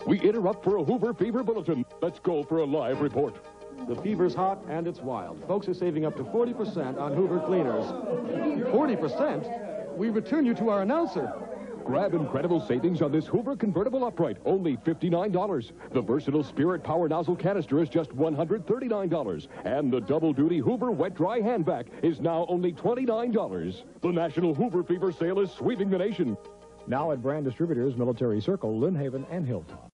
We interrupt for a Hoover Fever Bulletin. Let's go for a live report. The fever's hot and it's wild. Folks are saving up to 40% on Hoover cleaners. 40%? We return you to our announcer. Grab incredible savings on this Hoover convertible upright, only $59. The versatile Spirit Power Nozzle canister is just $139. And the double-duty Hoover wet-dry hand vac is now only $29. The National Hoover Fever sale is sweeping the nation. Now at brand distributors Military Circle, Lynn Haven, and Hilltop.